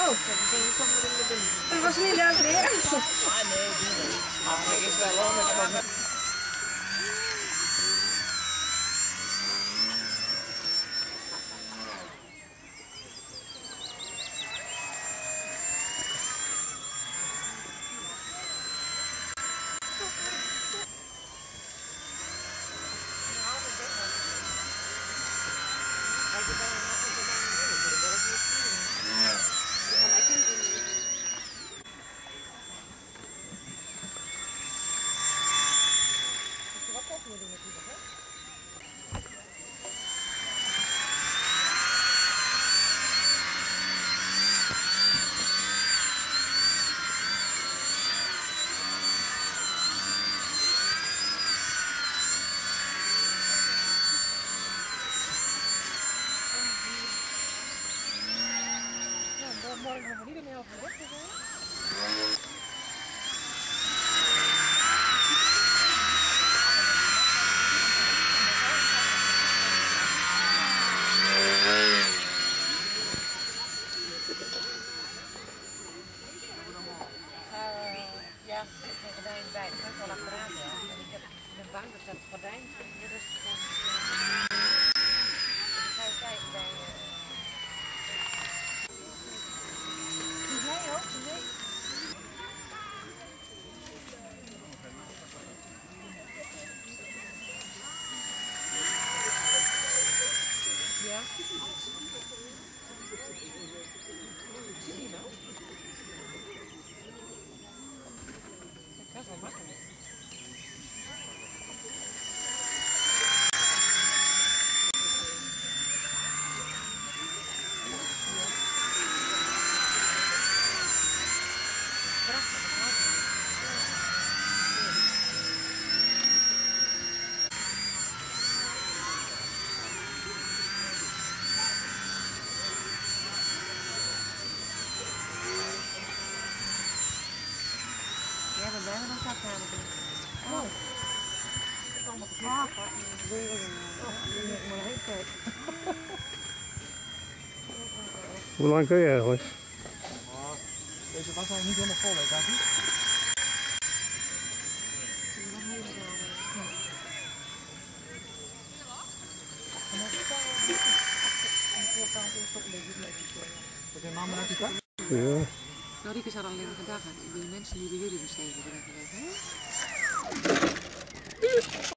Dat was niet leuk weer. Ah nee, doe niet. Maar ik is wel anders. Morgen nog niet meer over de weg te gaan. Ja, er zit geen gordijn bij. Dat kan ik wel achteraan. Ja. En ik heb een bank, dat het gordijn hier is gewoon. Ik ga je kijken bij. Nee hoor, nee. Ja. Zie je nou? Dat is wel makkelijk. Ja, we blijven nog wat gaan doen. Oh. Hoe lang kun je eigenlijk? Deze was al niet helemaal vol, hè, Katty? Wat je mama uit die kant? Ja. Nou, Rieke zou dan alleen maar gedacht hebben. Die mensen die bij jullie besteden hebben.